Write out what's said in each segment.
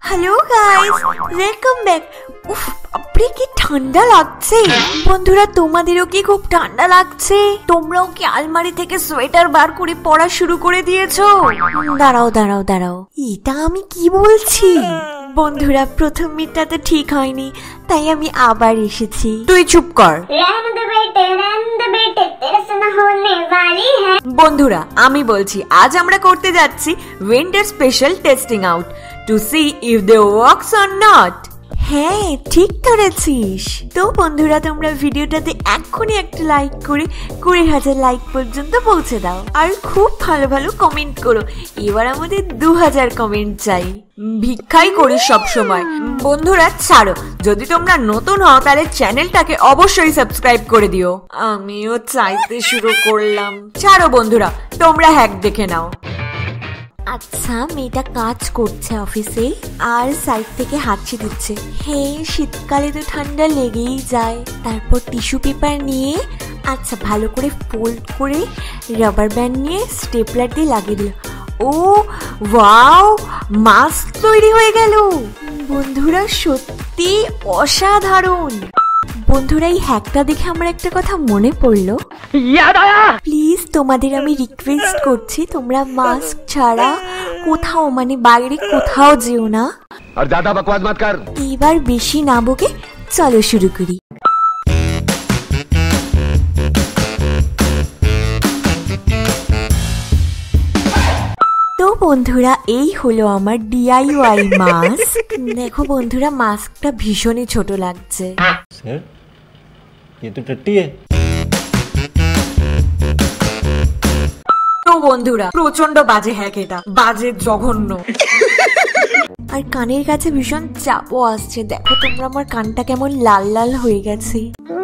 Hello guys, welcome back. উফ, আপনি কি ঠান্ডা লাগছে বন্ধুরা? তোমাদেরও কি খুব ঠান্ডা লাগছে? তোমরাও কি আলমারি থেকে সোয়েটার বার করে পরা শুরু করে দিয়েছো? দাঁড়াও দাঁড়াও দাঁড়াও, এটা আমি কি বলছি বন্ধুরা? প্রথম মিটটা তো ঠিক হয়নি, তাই আমি আবার এসেছি। তুই চুপ কর বন্ধুরা। আমি বলছি আজ আমরা করতে যাচ্ছি winter special testing out to see if they works or not. হ্যাঁ, ঠিক ধরেছিস। তো বন্ধুরা, তোমরা ভিডিওটাতে এক্ষুনি একটা লাইক করে 20,000 লাইক পর্যন্ত পৌঁছে দাও, আর খুব ভালো ভালো কমেন্ট করো। এবার আমাদের 2000 কমেন্ট চাই। ভিক্ষাই করি সব সময়। বন্ধুরা ছাড়ো, যদি তোমরা নতুন হও তাহলে চ্যানেলটাকে অবশ্যই সাবস্ক্রাইব করে দিও। আমিও চাইতে শুরু করলাম। ছাড়ো বন্ধুরা, তোমরা হ্যাক দেখে নাও। আচ্ছা, মেয়েটা কাজ করছে অফিসে আর সাইড থেকে হাঁচি দিচ্ছে। হ্যাঁ, শীতকালে তো ঠান্ডা লেগেই যায়। তারপর টিস্যু পেপার নিয়ে আচ্ছা ভালো করে ফোল্ড করে রাবার ব্যান্ড নিয়ে স্টেপলার দিয়ে লাগিয়ে দিল। ও ওয়াও, মাস্ক তৈরি হয়ে গেল। বন্ধুরা সত্যি অসাধারণ। বন্ধুরা, এই হ্যাকটা দেখে আমার একটা কথা মনে পড়লো। প্লিজ তোমাদের আমি রিকোয়েস্ট করছি, তোমরা মাস্ক ছাড়া কোথাও মানে বাইরে কোথাও যেও না। আর ज़्यादा बकवास मत कर। এবার বেশি না বকে চলো শুরু করি। তো বন্ধুরা, এই হলো আমার DIY মাস্ক। দেখো বন্ধুরা, মাস্কটা ভীষণই ছোট লাগছে। सर, ये तो टट्टी है। তো বন্ধুরা, প্রচন্ড বাজে হ্যাক এটা, বাজে জঘন্য। আর কানের কাছে ভীষণ চাপও আসছে। দেখো তোমরা, আমার কানটা কেমন লাল লাল হয়ে গেছে।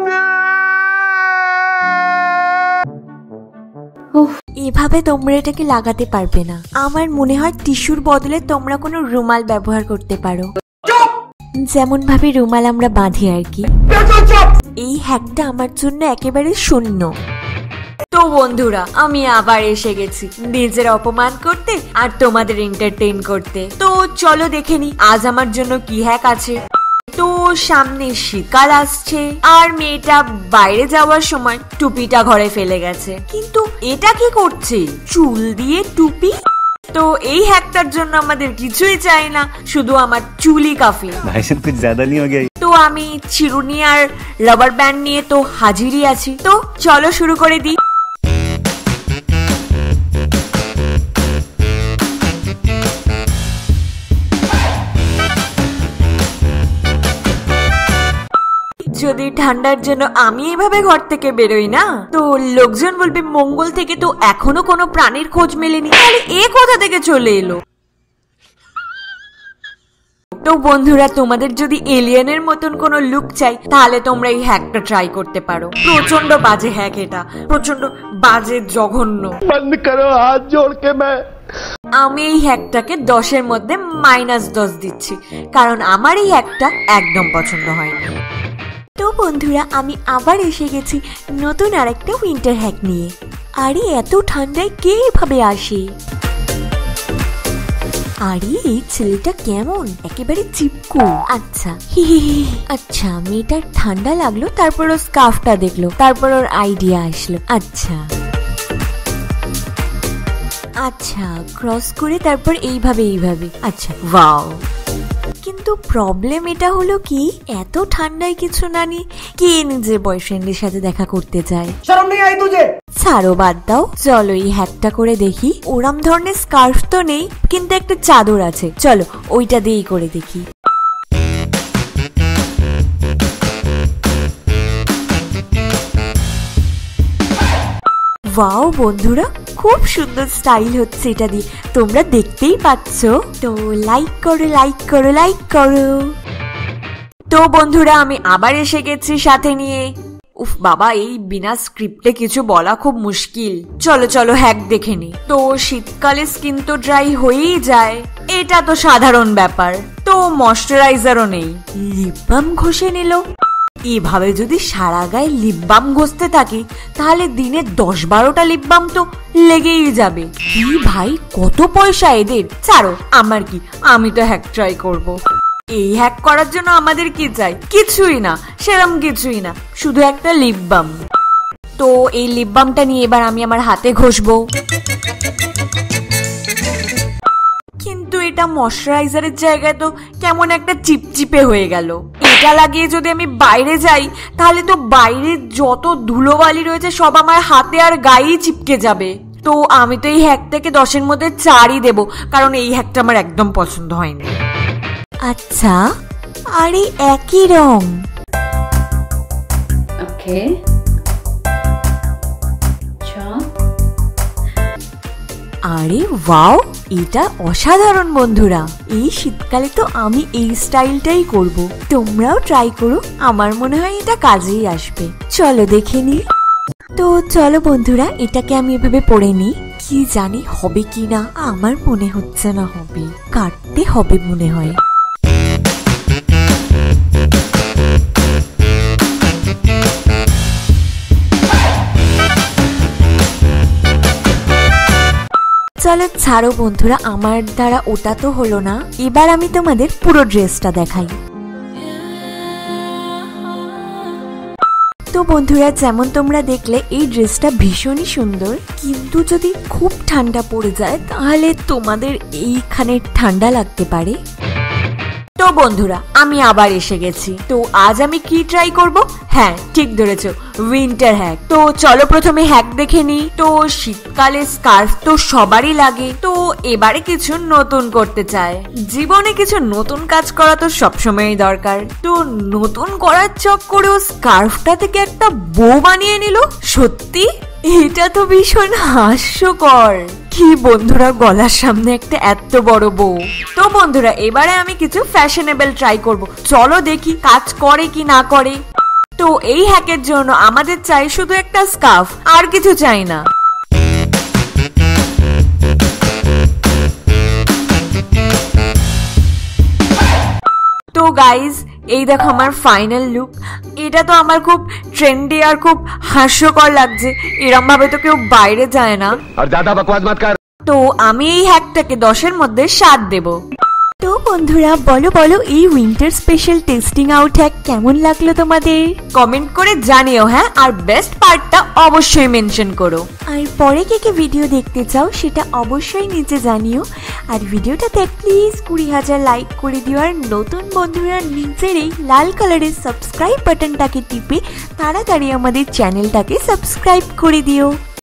এভাবে তোমরা এটাকে লাগাতে পারবে না। আমার মনে হয় টিস্যুর বদলে তোমরা কোনো রুমাল ব্যবহার করতে পারো, যেমন ভাবে রুমাল আমরা বাঁধি আর কি। এই হ্যাকটা আমার জন্য একেবারে শূন্য। তো বন্ধুরা, আমি আবার এসে গেছি নিজের অপমান করতে আর তোমাদের এন্টারটেইন করতে। তো চলো দেখে নি আজ আমার জন্য কি হ্যাক আছে। তো সামনে শীতকাল আসছে আর মেয়েটা বাইরে যাওয়ার সময় টুপিটা ঘরে ফেলে গেছে। কিন্তু এটা কি করছে? চুল দিয়ে টুপি? তো এই হ্যাকটার জন্য আমাদের কিছুই চাই না, শুধু আমার চুলই কাফি। भाई साहब कुछ ज्यादा नहीं हो गया? তো আমি চিরুনি আর রাবার ব্যান্ড নিয়ে তো হাজিরই আছি। তো চলো শুরু করে দিই। যদি ঠান্ডার জন্য আমি এভাবে ঘর থেকে বেরোই না, তো লোকজন বলবে মঙ্গল থেকে তো এখনো কোনো প্রাণীর খোঁজ মেলেনি, তাহলে এ কোথা থেকে চলে এলো। তো বন্ধুরা, তোমাদের যদি এলিয়েনের মতন কোনো লুক চাই তাহলে তোমরা এই হ্যাকটা ট্রাই করতে পারো। প্রচন্ড বাজে হ্যাক এটা, প্রচন্ড বাজে জঘন্য। बंद करो हाथ जोड़ के मैं। আমি এই হ্যাকটাকে 10-এর মধ্যে -10 দিচ্ছি, কারণ আমার এই হ্যাকটা একদম পছন্দ হয়নি। তো বন্ধুরা, আমি আবার এসে গেছি নতুন আরেকটা উইন্টার হ্যাক নিয়ে। আরে এত ঠান্ডায় কে এভাবে আসে? আরে এই ছেলেটা কেমন, একেবারে চিপকু। আচ্ছা আচ্ছা, মেয়েটার ঠান্ডা লাগলো, তারপর ও স্কার্ফটা দেখলো, তারপর ওর আইডিয়া আসলো। আচ্ছা আচ্ছা, ক্রস করে তারপর এইভাবে এইভাবে। আচ্ছা ওয়াও। কিন্তু প্রবলেম এটা হলো কি, এত ঠান্ডায় কিছু না নিয়ে কে নিজের বয়ফ্রেন্ডের সাথে দেখা করতে যায়? শরম নেই আই তুঝে? ছাড়ো, বাদ দাও। চলো এই হ্যাকটা করে দেখি। ওরম ধরনের স্কার্ফ তো নেই, কিন্তু একটা চাদর আছে, চলো ওইটা দিয়েই করে দেখি। ওয়াও বন্ধুরা, খুব সুন্দর স্টাইল হচ্ছে এটা দিয়ে, তোমরা দেখতেই পাচ্ছ। তো লাইক করো লাইক করো লাইক করো। তো বন্ধুরা, আমি আবার এসে গেছি সাথে নিয়ে। উফ বাবা, এই বিনা স্ক্রিপ্টে কিছু বলা খুব মুশকিল। চলো চলো হ্যাক দেখে নি। তো শীতকালে স্কিন তো ড্রাই হয়েই যায়, এটা তো সাধারণ ব্যাপার। তো ময়শ্চারাইজারও নেই, লিপ বাম ঘষে নিল। এভাবে যদি সারা গায়ে লিপ বাম ঘষতে থাকি তাহলে দিনে 10-12টা লিপ বাম তো লেগেই যাবে। কি ভাই, কত পয়সা এদের! ছাড়ো, আমার কি, আমি তো হ্যাক ট্রাই করব। এই হ্যাক করার জন্য আমাদের কি চাই? কিছুই না, সেরম কিছুই না, শুধু একটা লিপ বাম। তো এই লিপ বামটা নিয়ে এবার আমি আমার হাতে ঘষবো। কিন্তু এটা ময়শ্চারাইজারের জায়গায় তো কেমন একটা চিপচিপে হয়ে গেল। এটা লাগিয়ে যদি আমি বাইরে যাই তাহলে তো বাইরে যত ধুলোবালি রয়েছে সব আমার হাতে আর গায়েই চিপকে যাবে। তো আমি তো এই হ্যাকটাকে 10-এর মধ্যে 4ই দেবো, কারণ এই হ্যাকটা আমার একদম পছন্দ হয়নি। আচ্ছা, আরে একই রং। ওকে, আরে ওয়াও, এটা অসাধারণ বন্ধুরা। এই শীতকালে তো আমি এই স্টাইলটাই করব। তোমরাও ট্রাই করো, আমার মনে হয় এটা কাজেই আসবে। চলো দেখে নি। তো চলো বন্ধুরা, এটাকে আমি এভাবে পরে নিই। কি জানি হবে কি না, আমার মনে হচ্ছে না হবে, কাটতে হবে মনে হয়। চলো ছাড়ো বন্ধুরা, আমার দ্বারা ওটা তো হলো না। এবার আমি তোমাদের পুরো ড্রেসটা দেখাই। তো বন্ধুরা, যেমন তোমরা দেখলে এই ড্রেসটা ভীষণই সুন্দর, কিন্তু যদি খুব ঠান্ডা পড়ে যায় তাহলে তোমাদের এইখানে ঠান্ডা লাগতে পারে। তো বন্ধুরা, আমি আবার এসে গেছি। তো আজ আমি কি ট্রাই করব? হ্যাঁ, ঠিক ধরেছো, উইন্টার হ্যাক। তো চলো প্রথমে হ্যাক দেখে নিই। তো শীতকালে স্কার্ফ তো সবারই লাগে, তো এবারে কিছু নতুন করতে চায়। জীবনে কিছু নতুন কাজ করা তো সবসময়ই দরকার। তো নতুন করার চক্করেও স্কার্ফটা থেকে একটা বউ বানিয়ে নিল। সত্যি এটা তো ভীষণ হাস্যকর। কি বন্ধুরা, গলার সামনে একটা এত বড় বউ। তো বন্ধুরা, এবারে আমি কিছু ফ্যাশনেবল ট্রাই করব। চলো দেখি কাজ করে কি না করে। তো এই হ্যাকের জন্য আমাদের চাই শুধু একটা স্কার্ফ, আর কিছু চাই না। তো গাইজ, এই দেখো আমার ফাইনাল লুক। এটা তো আমার খুব ট্রেন্ডি আর খুব হাস্যকর লাগছে। এরম ভাবে তো কেউ বাইরে যায় না। আর ज़्यादा बकवास मत कर। তো আমি এই হ্যাকটাকে 10-এর মধ্যে 7 দেব। তো বন্ধুরা, বলো বলো এই winter special testing out hack কেমন লাগলো তোমাদের? কমেন্ট করে জানিও। হ্যাঁ, আর বেস্ট পার্টটা অবশ্যই মেনশন করো। আর পরে কে কে ভিডিও দেখতে চাও সেটা অবশ্যই নিচে জানিও। আর ভিডিওটাতে প্লিজ 20,000 লাইক করে দিও। আর নতুন বন্ধুরা নিচের এই লাল কালারের সাবস্ক্রাইব বাটনটাকে টিপে তাড়াতাড়ি আমাদের চ্যানেলটাকে সাবস্ক্রাইব করে দিও।